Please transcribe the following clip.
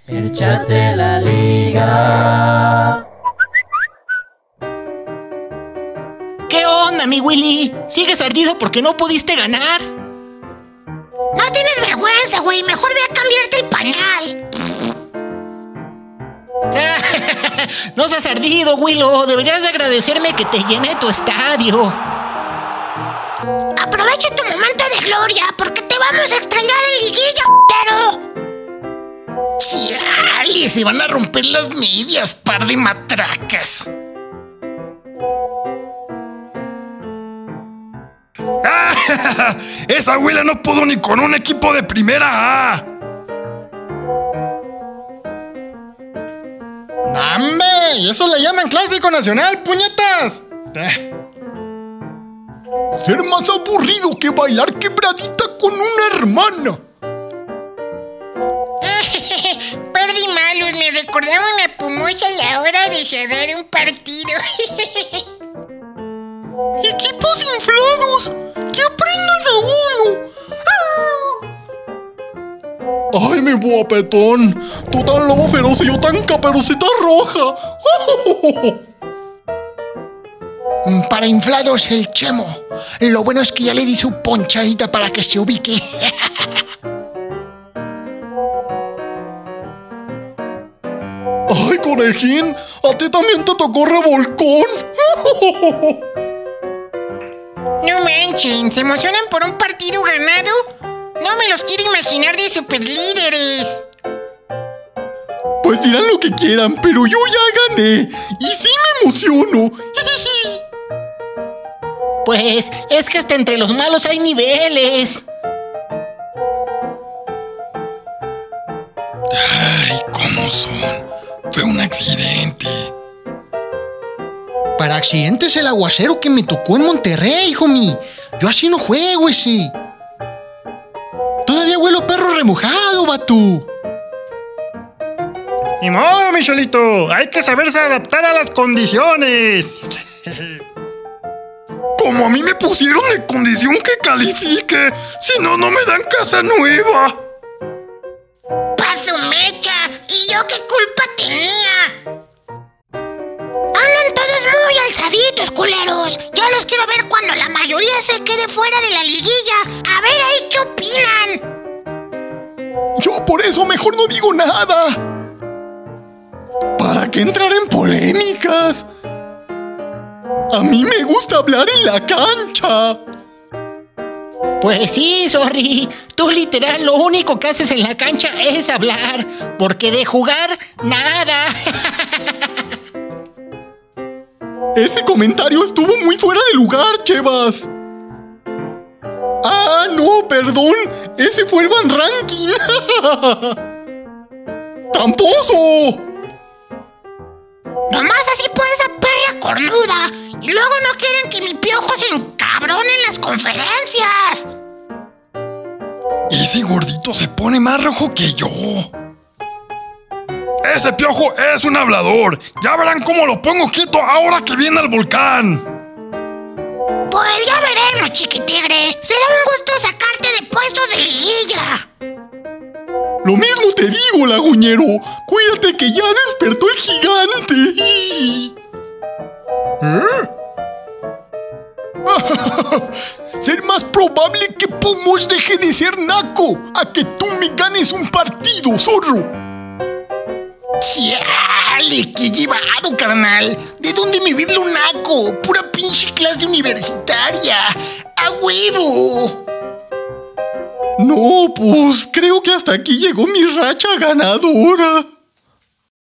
El chat de la liga. ¿Qué onda, mi Willy? ¿Sigues ardido porque no pudiste ganar? No tienes vergüenza, güey. Mejor ve a cambiarte el pañal. No seas ardido, Willow. Deberías de agradecerme que te llené tu estadio. Aprovecha tu momento de gloria, porque te vamos a extrañar en liguilla, pero... ¡Chale! Se van a romper las medias, par de matracas. ¡Esa abuela no pudo ni con un equipo de primera A! ¡Nambe! Y eso le llaman clásico nacional, puñetas. Ser más aburrido que bailar quebradita con una hermana. Perdí malos, me recordaron a Pumosa a la hora de cerrar un partido. ¡Equipos inflados! ¡Que aprendan a uno! ¡Ay, mi guapetón! Tú tan lobo feroz y yo tan caperucita roja. Para inflados el Chemo. Lo bueno es que ya le di su ponchadita para que se ubique. ¡Ay, conejín! ¡A ti también te tocó revolcón! No manchen, ¿se emocionan por un partido ganado? No me los quiero imaginar de superlíderes. Pues dirán lo que quieran, pero yo ya gané. Y sí me emociono. Pues es que hasta entre los malos hay niveles. Ay, ¿cómo son? Fue un accidente. Para accidentes el aguacero que me tocó en Monterrey, homie. Yo así no juego ese. Todavía huelo perro remojado, batú. Ni modo, Michelito. Hay que saberse adaptar a las condiciones. Como a mí me pusieron de condición que califique. Si no, no me dan casa nueva. ¡Paso mecha! ¿Y yo qué culpa tenía? Andan todos muy alzaditos, culeros. Ya los quiero ver cuando la mayoría se quede fuera de la liguilla. A ver ahí qué opinan. Yo por eso mejor no digo nada. ¿Para qué entrar en polémicas? A mí me gusta hablar en la cancha. Pues sí, sorry. Tú literal lo único que haces en la cancha es hablar. Porque de jugar, nada. Ese comentario estuvo muy fuera de lugar, Chevas. Ah, no, perdón. Ese fue el Van Ranking. ¡Tramposo! Nomás así puede esa perra cornuda. Y luego no quieren que mi piojo se encabrone en las conferencias. Ese gordito se pone más rojo que yo. Ese piojo es un hablador. Ya verán cómo lo pongo quieto ahora que viene al volcán. Pues ya veremos, chiquitigre. Será un gusto sacarte de puestos de liguilla. Lo mismo te digo, laguñero. Cuídate que ya despertó el gigante. Ser más probable que Pomos deje de ser naco a que tú me ganes un partido, zorro. ¡Chale! ¡Qué llevado, carnal! ¿De dónde me ves lo naco? ¡Pura pinche clase universitaria! ¡A huevo! No, pues creo que hasta aquí llegó mi racha ganadora.